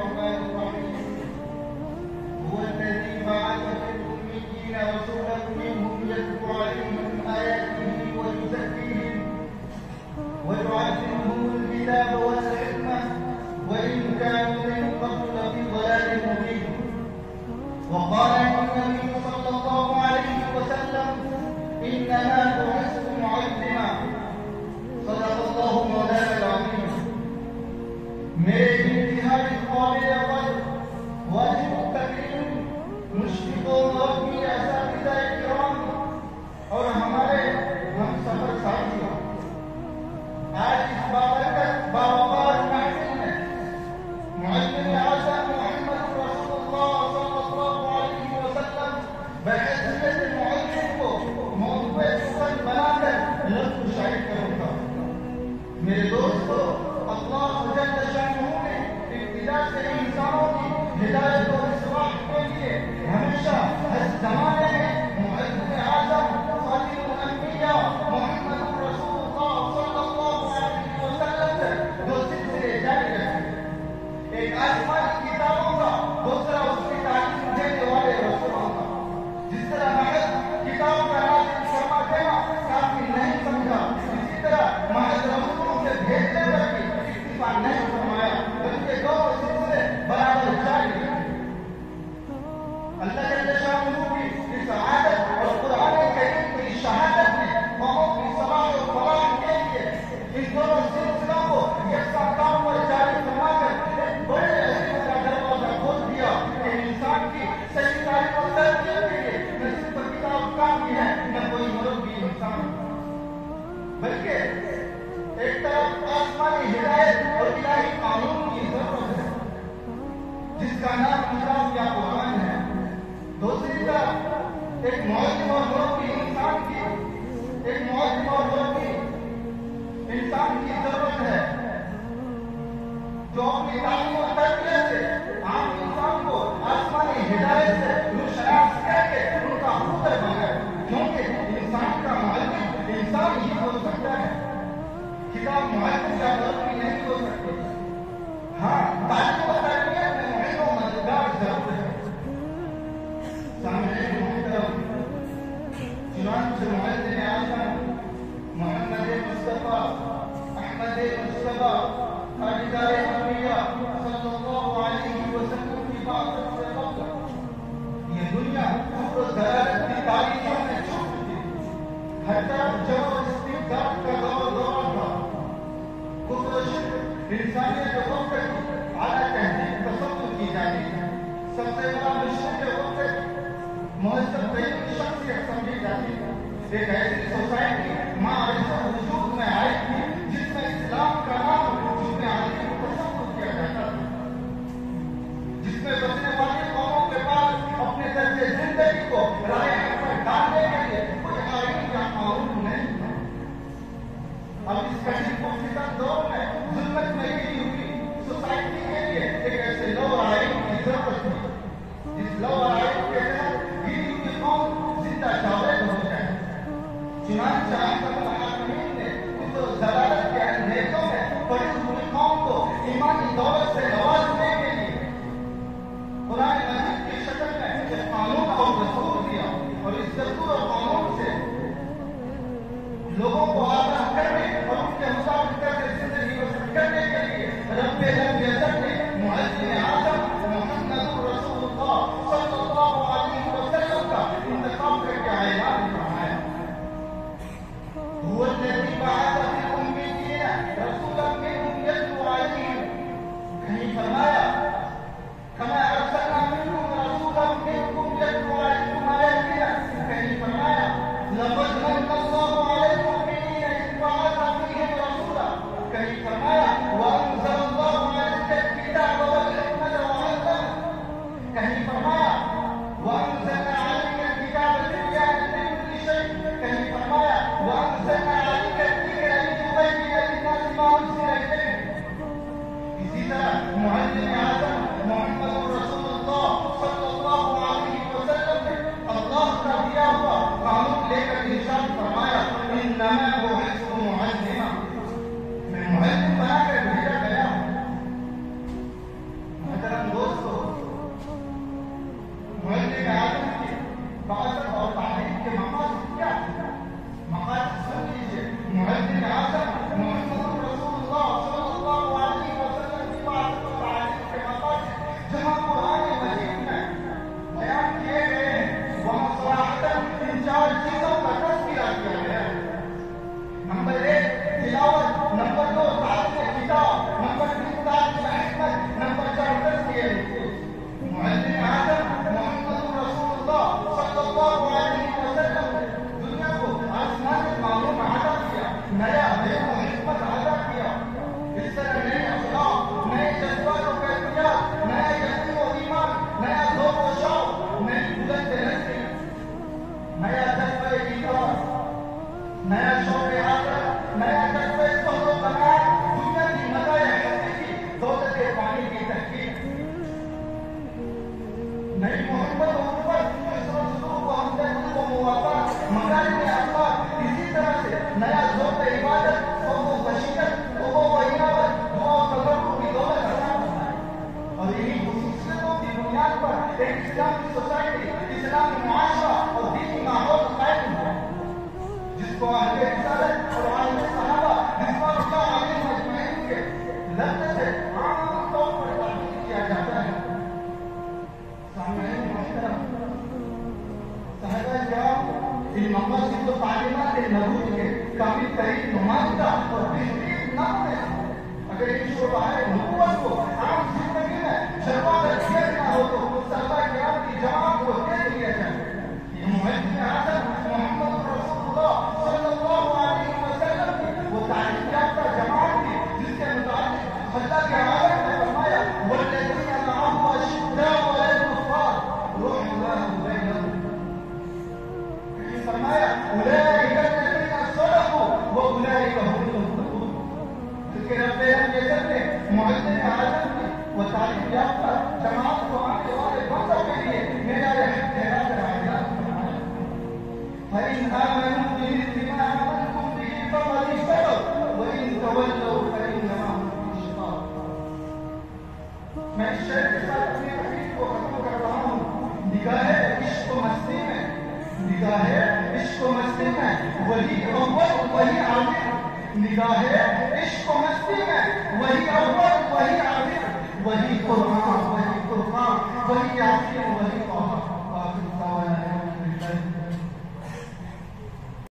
الرحمن الرحيم. هو الذي بعث في الأميين رسولا منهم يتلو عليهم آياته ويزكيهم ويعلمهم الكتاب والحكمة وإن كانوا من قبل لفي ضلال مبين. وقال النبي صلى الله عليه وسلم: إنما بعثت معلما. صدق الله مولانا العظيم. میرے انتہائی قابل قدر واجب التکریم مشفق و مربی اساتذہ کرام اور ہمارے ہم سفر ساتھیوں، آج اس بابرکت باوقار محفل میں معلم اعظم محمد رسول اللہ صلی اللہ علیہ وسلم بحیثیت معلم کو موضوع سخن بنا کر لفظ شائع کروں گا. میرے دوستو، اللہ جل شانہ نے ابتدا سے انسانوں کی ہدایت و اصلاح کے لیے ہمیشہ ہر زمانے میں معلم اعظم خاتم الانبیاء محمد رسول اللہ صلی اللہ علیہ وسلم سے دو سلسلے جاری رکھے. ایک آسمانی کتابوں کا، دوسرا اس کی تعلیم دینے والے رسولوں کا. جس طرح محض کتاب کا نازل فرما دینا کافی نہیں سمجھا، اسی طرح محض رسولوں سے بھیجنے پر بھی اکتفا نہیں فرمایا، بلکہ دونوں سلسلے برابر جاری رکھے. اللہ جل شانہ کی اس عادت اور قرآن کریم کی شہادت نے قوموں کی صلاح و فلاح کے لیے ان دونوں سلسلوں کو یکساں طور پر جاری فرما کر ایک بڑے علم کا دروازہ کھول دیا کہ انسان کی صحیح تعلیم و تربیت کے لیے نہ صرف کتاب کافی ہے، نہ کوئی مربی انسان، بلکہ ایک طرف آسمانی ہدایت اور الہی قانون کی ضرورت ہے جس کا نام کتاب یا قرآن ہے. دوسری طرف ایک معلم اور مربی انسان کی ضرورت ہے جو اپنی تعلیم و تربیت سے عام انسان کو آسمانی ہدایت سے روشناس کر کے ان کا پتر بنائے، کیونکہ انسان کا معلم انسان ہی ہو سکتا ہے، کتاب معلم کا مربی نہیں ہو سکتی. ہاں، تعلیم و تربیت میں معلم و مددگار ضرور ہے. سامعین محترم، چنانچہ معلم اعظم محمد مصطفیٰ احمد مصطفیٰ تاجدار انبیاء صلی اللہ علیہ وسلم کی بعثت سے قبل یہ دنیا کفر و ضلالت کی تاریخوں میں چھپ چکی. ہر طرف جور و استبداد کا دور تھا. کفر و شرک انسانیت کے وقت کی اعلیٰ تہذیب تصور کی جاتی ہے. سب سے بڑا مشرق کے وقت مہذب ترین شخصیت سمجھی جاتی ہے. ایک ایسی سوسائٹی معرفت وجود میں آئی تھی جس میں اسلام کا نام جتنے عظیم تصور کیا جاتا تھا، جس میں بچنے والی قوموں کے پاس اپنے طرز زندگی کو رائے پر ڈالنے کے لیے کوئی آئین یا قانون نہیں تھا. اب اس کشید کو فتن دور میں ظلمت میں گری ہوئی سوسائٹی کے لیے ایک ایسے لو آئین کی ضرورت تھی جس لو آئین کے تحت گری ہوئی قوم زندہ جاوید ہو جائے. چنانچہ الحاکمین نے کفر و ضلالت کے اندھیروں میں پڑی ہوئی قوم کو ایمانی دولت سے نوازنے کے لیے قرآن مجید کی شکل میں ایک قانون اور دستور دیا، اور اس دستور اور قانون سے لوگوں کو آگاہ کرنے اور ان کے مطابق زندگی بسر کرنے کے لیے رب العزت نے معلم اعظم محمد رسول اللہ صلی اللہ علیہ وسلم کا انتخاب کر کے اعلان فرمایا. هو الذي بعث في الأميين رسولا منهم يتلو عليهم. کہیں فرمایا كما أرسلنا منكم رسولا منكم يتلو عليكم آياتنا. کہیں فرمایا لقد من الله على المؤمنين إذ بعث فيهم رسولا. کہیں فرمایا وأنزل الله عليك الكتاب والحكمة وعلمك. کہیں فرمایا وأنزلنا عليك الكتاب تبيانا لكل شيء. کہیں فرمایا وأنزلنا عليك الذكر لتبين للناس ما أنزل إليهم. اسی طرح معلم اعظم محمد رسول اللہ صلی اللہ علیہ وسلم نے اللہ کا دیا ہوا قانون لے کر ارشاد فرمایا انما بعثت معلما. میں معلم بنا کر بھیجا گیا ہوں. محترم المقاصد والتعليمات النبوية كامل تاريخ نماذج وتشريع نقل. اگر یہ شعبہ ہے نبوت کو عام زندگی میں شروعات کیا نہ ہو تو صحابہ کرام کی جماعت کو دے دیا جائے. یہ محمد اعظم محمد رسول اللہ صلی اللہ علیہ وسلم کی وہ تعلیم یافتہ جماعت تھی جس کے متعلق اللہ کے عالم نے فرمایا والذین معه اشداء علی الکفار رحماء بینہم. فرمایا اولئک الذین صدقوا واولئک هم المتقون. کہ رب العزت نے معلم اعظم کی وہ تعلیم یافتہ جماعت کو آنے والے بندوں کے لیے میرا احترام کرایا. فإن آمنوا بمثل ما آمنتم به فقد اهتدوا وإن تولوا فإنما هم في شقاق. میں اس شعر کے ساتھ اپنی تقریر کو ختم کر رہا ہوں. نگاہ عشق و مستی میں نگاہ عشق و مستی میں وہی اول وہی آخر. نگاہ عشق و مستی میں وہی اول وہی آخر. وہی قرآن وہی فرقان وہی آخر وہی